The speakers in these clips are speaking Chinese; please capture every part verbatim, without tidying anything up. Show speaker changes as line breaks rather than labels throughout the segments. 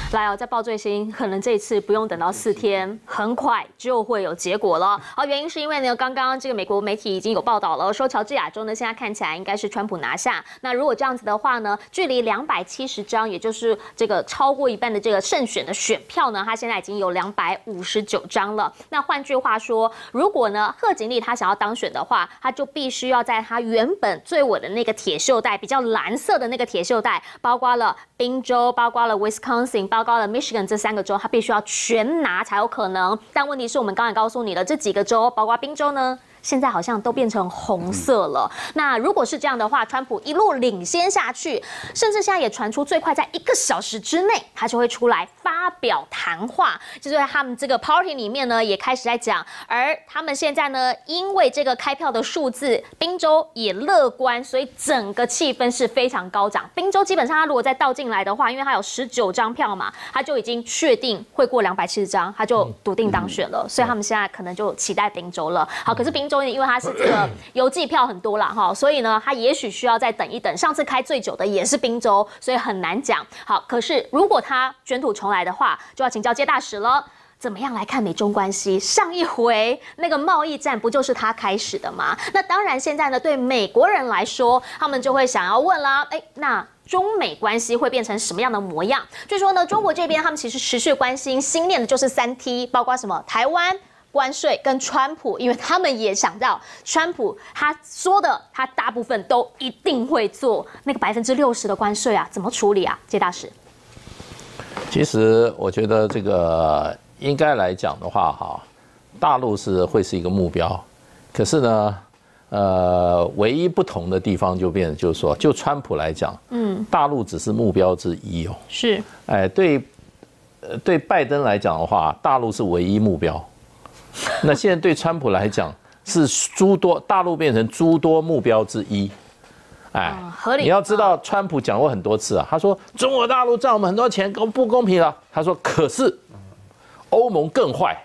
来哦，再报最新，可能这一次不用等到四天，很快就会有结果了。好，原因是因为呢，刚刚这个美国媒体已经有报道了，说乔治亚州呢现在看起来应该是川普拿下。那如果这样子的话呢，距离两百七十张，也就是这个超过一半的这个胜选的选票呢，他现在已经有两百五十九张了。那换句话说，如果呢贺锦丽他想要当选的话，他就必须要在他原本最稳的那个铁锈带，比较蓝色的那个铁锈带，包括了宾州，包括了 Wisconsin， 包括了 Michigan 这三个州，他必须要全拿才有可能。但问题是我们刚才告诉你了，这几个州，包括宾州呢，现在好像都变成红色了。那如果是这样的话，川普一路领先下去，甚至现在也传出最快在一个小时之内，他就会出来发表谈话，就是在他们这个 party 里面呢，也开始在讲。而他们现在呢，因为这个开票的数字，宾州也乐观，所以整个气氛是非常高涨。宾州基本上他如果再倒进来的话，因为他有十九张票嘛，他就已经确定会过两百七十张，他就笃定当选了。所以他们现在可能就期待宾州了。好，可是宾州因为它是这个邮寄票很多啦哈，所以呢，他也许需要再等一等。上次开最久的也是宾州，所以很难讲。好，可是如果他卷土重来的话，就要请教接大使了。怎么样来看美中关系？上一回那个贸易战不就是他开始的吗？那当然，现在呢，对美国人来说，他们就会想要问啦，哎，那中美关系会变成什么样的模样？据说呢，中国这边他们其实持续关心、心念的就是三 T， 包括什么台湾、关税跟川普，因为他们也想到川普他说的，他大部分都一定会做。那个百分之六十的关税啊，怎么处理啊？谢大使，
其实我觉得这个。应该来讲的话，哈，大陆是会是一个目标，可是呢，呃，唯一不同的地方就变成就是说，就川普来讲，嗯，大陆只是目标之一哦，
是，
哎，对，呃，对拜登来讲的话，大陆是唯一目标，那现在对川普来讲是诸多，大陆变成诸多目标之一。哎，合理。你要知道，川普讲过很多次啊，他说中国大陆赚我们很多钱，公不公平了？他说，可是。欧盟更坏，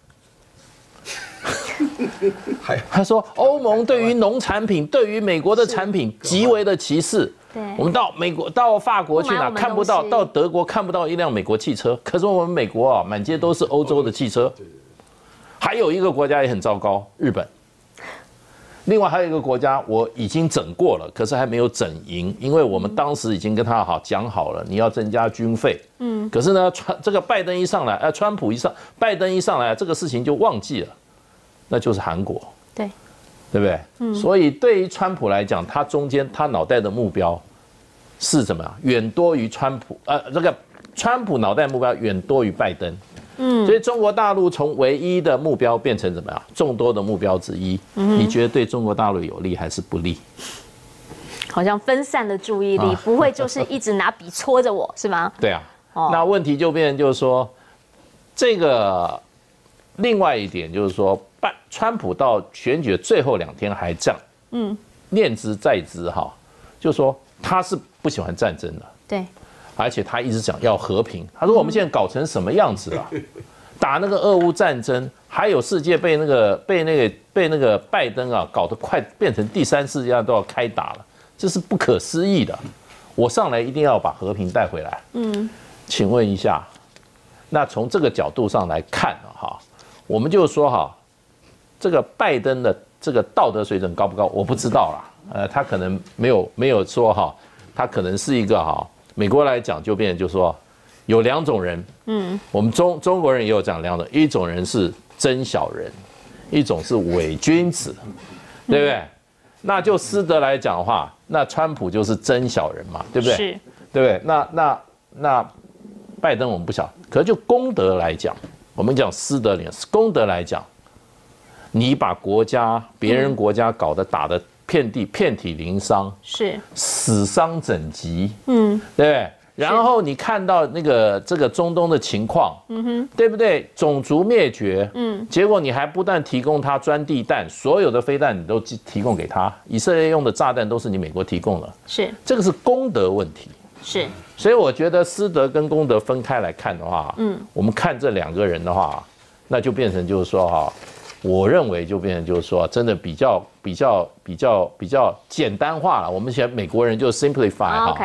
他说欧盟对于农产品、对于美国的产品极为的歧视。我们到美国、到法国去哪看不到，到德国看不到一辆美国汽车，可是我们美国啊，满街都是欧洲的汽车。还有一个国家也很糟糕，日本。另外还有一个国家，我已经整过了，可是还没有整赢，因为我们当时已经跟他好讲好了，你要增加军费。嗯，可是呢，川这个拜登一上来，呃，川普一上，拜登一上来，这个事情就忘记了，那就是韩国。
对，
对不对？嗯，所以对于川普来讲，他中间他脑袋的目标是什么？远多于川普，呃，这个川普脑袋目标远多于拜登。嗯，所以中国大陆从唯一的目标变成怎么样？众多的目标之一。嗯，你觉得对中国大陆有利还是不利？
好像分散了注意力，啊、不会就是一直拿笔戳着我，是吗？
对啊。哦、那问题就变成就是说，这个另外一点就是说，拜川普到选举最后两天还这样，嗯，念之在之哈，就是说他是不喜欢战争的。
对。
而且他一直讲要和平，他说我们现在搞成什么样子啊？打那个俄乌战争，还有世界被那个被那个被那个拜登啊搞得快变成第三世界都要开打了，这是不可思议的。我上来一定要把和平带回来。嗯，请问一下，那从这个角度上来看哈，我们就说哈，这个拜登的这个道德水准高不高？我不知道啦，呃，他可能没有没有说哈，他可能是一个哈。美国来讲就变成就是说，有两种人，嗯，我们中中国人也有讲两种，一种人是真小人，一种是伪君子，对不对？嗯、那就师德来讲的话，那川普就是真小人嘛，对不对？
是，
对不对？那那那拜登我们不晓，可是就公德来讲，我们讲师德里公德来讲，你把国家别人国家搞得打得遍地遍体鳞伤，
是
死伤整疾，嗯，对不对？然后你看到那个这个中东的情况，嗯哼，对不对？种族灭绝，嗯，结果你还不但提供他钻地弹，所有的飞弹你都提供给他，以色列用的炸弹都是你美国提供的，
是这
个是公德问题，
是，
所以我觉得私德跟公德分开来看的话，嗯，我们看这两个人的话，那就变成就是说哈。我认为就变成就是说，真的比较比较比较比较简单化了。我们现在美国人就 simplify 哈，
okay.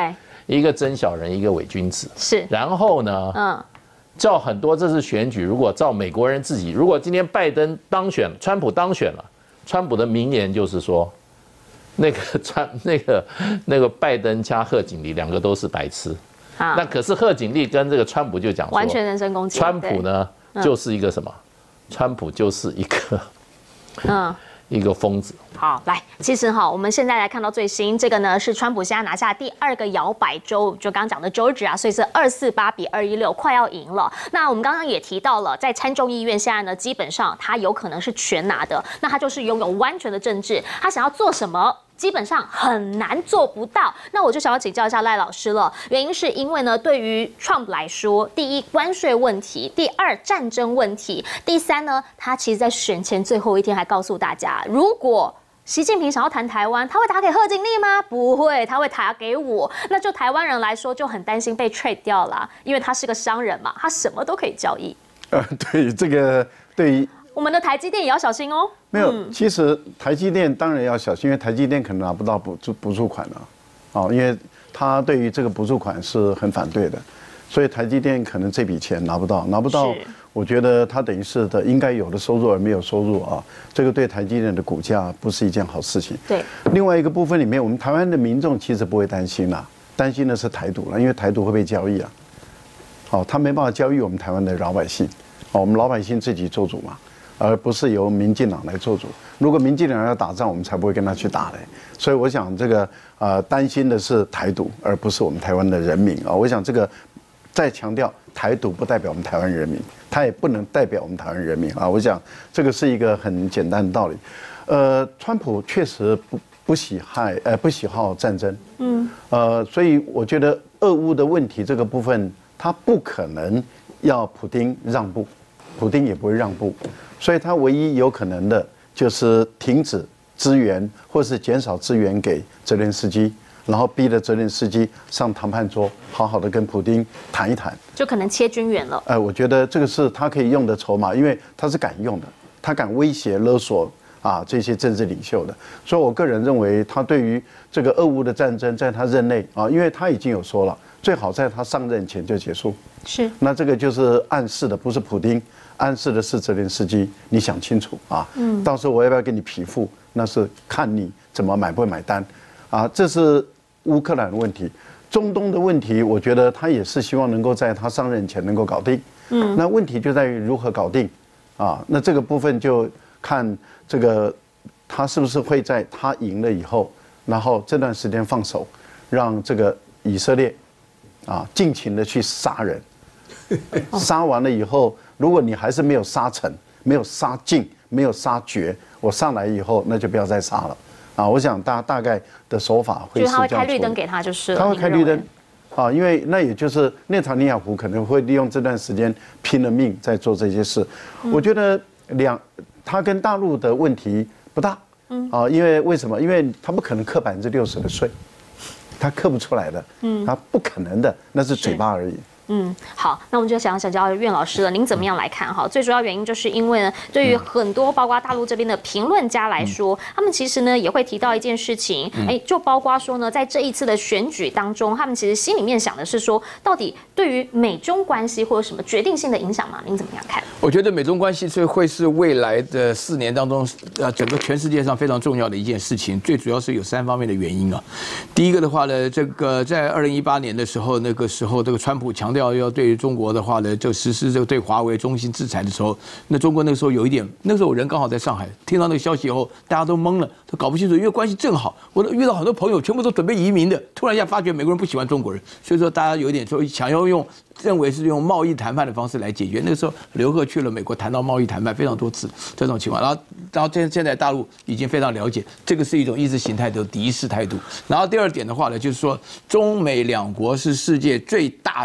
一个真小人，一个伪君子。
是，
然后呢，嗯，照很多这次选举，如果照美国人自己，如果今天拜登当选，川普当选了，川普的名言就是说，那个川那个那个拜登加贺锦丽两个都是白痴。啊、那可是贺锦丽跟这个川普就讲说，
完全人身攻击。
川普呢，就是一个什么？川普就是一个，嗯。一个疯子。
好，来，其实哈，我们现在来看到最新这个呢，是川普现在拿下第二个摇摆州，就刚刚讲的 Georgia， 所以是二四八比二一六，快要赢了。那我们刚刚也提到了，在参众议院现在呢，基本上他有可能是全拿的，那他就是拥有完全的政治，他想要做什么？基本上很难做不到。那我就想要请教一下赖老师了，原因是因为呢，对于 Trump 来说，第一关税问题，第二战争问题，第三呢，他其实在选前最后一天还告诉大家，如果习近平想要谈台湾，他会打给贺锦丽吗？不会，他会打给我。那就台湾人来说，就很担心被 trade 掉了，因为他是个商人嘛，他什么都可以交易。
呃，对这个对于。
我们的台积电也要小心哦。
没有，其实台积电当然要小心，因为台积电可能拿不到补助补助款了，哦，因为他对于这个补助款是很反对的，所以台积电可能这笔钱拿不到，拿不到，我觉得他等于是的应该有的收入而没有收入啊，这个对台积电的股价不是一件好事情。
对，
另外一个部分里面，我们台湾的民众其实不会担心啦，担心的是台独了，因为台独会被交易啊，哦，他没办法交易我们台湾的老百姓，哦，我们老百姓自己做主嘛。而不是由民进党来做主。如果民进党要打仗，我们才不会跟他去打嘞。所以我想，这个呃担心的是台独，而不是我们台湾的人民啊。我想这个再强调，台独不代表我们台湾人民，它也不能代表我们台湾人民啊。我想这个是一个很简单的道理。呃，川普确实不不喜害呃不喜好战争，嗯，呃，所以我觉得俄乌的问题这个部分，他不可能要普丁让步，普丁也不会让步。所以他唯一有可能的就是停止支援，或是减少支援给泽连斯基，然后逼着泽连斯基上谈判桌，好好的跟普丁谈一谈，
就可能切军援了。
哎，我觉得这个是他可以用的筹码，因为他是敢用的，他敢威胁勒索啊这些政治领袖的。所以我个人认为，他对于这个俄乌的战争，在他任内啊，因为他已经有说了，最好在他上任前就结束。
是，
那这个就是暗示的，不是普丁。暗示的是泽连斯基，你想清楚啊！嗯，到时候我要不要给你批复，那是看你怎么买不买单，啊，这是乌克兰的问题。中东的问题，我觉得他也是希望能够在他上任前能够搞定。嗯，那问题就在于如何搞定，啊，那这个部分就看这个他是不是会在他赢了以后，然后这段时间放手，让这个以色列啊尽情的去杀人，杀完了以后。如果你还是没有杀成，没有杀尽，没有杀绝，我上来以后那就不要再杀了，啊！我想大大概的手法会是这样。
就是他会开绿灯给他，就是
他会开绿灯，啊，因为那也就是内塔尼亚胡可能会利用这段时间拼了命在做这些事。我觉得两他跟大陆的问题不大，啊，因为为什么？因为他不可能课百分之六十的税，他课不出来的，他不可能的，那是嘴巴而已。
嗯，好，那我们就想想教苑老师了，您怎么样来看哈？最主要原因就是因为呢，对于很多包括大陆这边的评论家来说，嗯、他们其实呢也会提到一件事情，哎、嗯，就包括说呢，在这一次的选举当中，他们其实心里面想的是说，到底对于美中关系会有什么决定性的影响吗？您怎么样看？
我觉得美中关系是会是未来的四年当中，呃，整个全世界上非常重要的一件事情。最主要是有三方面的原因啊。第一个的话呢，这个在二零一八年的时候，那个时候这个川普强调。要要对中国的话呢，就实施这个对华为中心制裁的时候，那中国那个时候有一点，那时候我人刚好在上海，听到那个消息以后，大家都懵了，都搞不清楚，因为关系正好，我遇到很多朋友，全部都准备移民的，突然一下发觉美国人不喜欢中国人，所以说大家有一点说想要用。认为是用贸易谈判的方式来解决。那个时候，刘鹤去了美国，谈到贸易谈判非常多次这种情况。然后，然后现现在大陆已经非常了解，这个是一种意识形态的敌视态度。然后第二点的话呢，就是说中美两国是世界最大的两个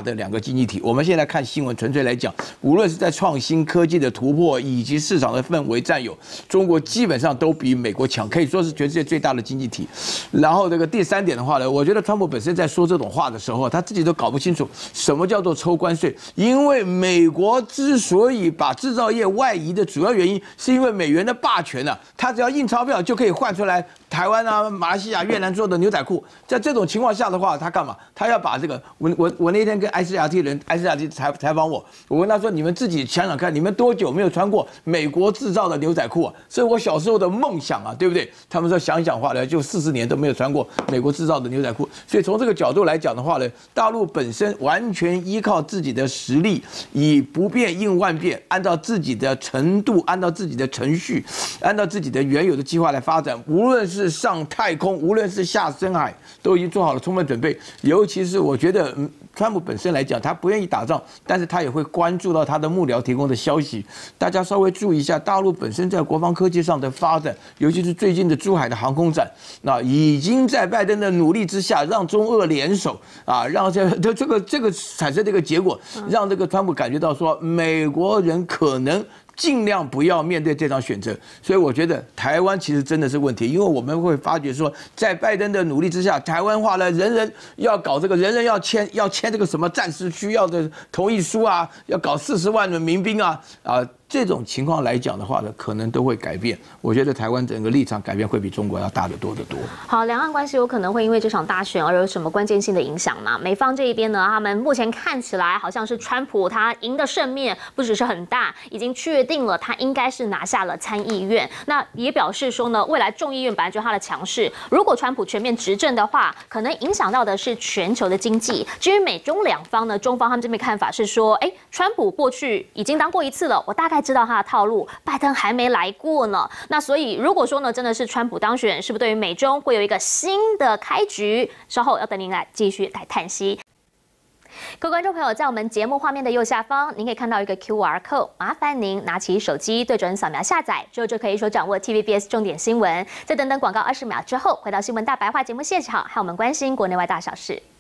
经济体。我们现在看新闻，纯粹来讲，无论是在创新科技的突破以及市场的氛围占有，中国基本上都比美国强，可以说是全世界最大的经济体。然后这个第三点的话呢，我觉得川普本身在说这种话的时候，他自己都搞不清楚什么叫做抽关税，因为美国之所以把制造业外移的主要原因，是因为美元的霸权啊，他只要印钞票就可以换出来台湾啊、马来西亚、越南做的牛仔裤。在这种情况下的话，他干嘛？他要把这个我我我那天跟 I C R T 人 I C R T 采采访我，我问他说：“你们自己想想看，你们多久没有穿过美国制造的牛仔裤啊？是我小时候的梦想啊，对不对？”他们说想想话呢，就四十年都没有穿过美国制造的牛仔裤。所以从这个角度来讲的话呢，大陆本身完全依靠自己的实力，以不变应万变，按照自己的程度，按照自己的程序，按照自己的原有的计划来发展。无论是上太空，无论是下深海，都已经做好了充分准备。尤其是我觉得，嗯，川普本身来讲，他不愿意打仗，但是他也会关注到他的幕僚提供的消息。大家稍微注意一下，大陆本身在国防科技上的发展，尤其是最近的珠海的航空展，那已经在拜登的努力之下，让中俄联手啊，让这这这个这个产生这个结果，让这个川普感觉到说，美国人可能尽量不要面对这场选择。所以我觉得台湾其实真的是问题，因为我们会发觉说，在拜登的努力之下，台湾化了，人人要搞这个，人人要签要签这个什么战时需要的同意书啊，要搞四十万的民兵啊啊。这种情况来讲的话呢，可能都会改变。我觉得台湾整个立场改变会比中国要大得多得多。
好，两岸关系有可能会因为这场大选而有什么关键性的影响吗？美方这一边呢，他们目前看起来好像是川普他赢的胜面不只是很大，已经确定了他应该是拿下了参议院。那也表示说呢，未来众议院本来就是他的强势，如果川普全面执政的话，可能影响到的是全球的经济。至于美中两方呢，中方他们这边看法是说，哎，川普过去已经当过一次了，我大概知道他的套路，拜登还没来过呢。那所以如果说呢，真的是川普当选，是不是对于美中会有一个新的开局？稍后要等您来继续来探析。各位观众朋友，在我们节目画面的右下方，您可以看到一个 Q R code， 麻烦您拿起手机对准扫描下载，之后就可以说掌握 T V B S 重点新闻。再等等广告二十秒之后，回到新闻大白话节目现场，和我们关心国内外大小事。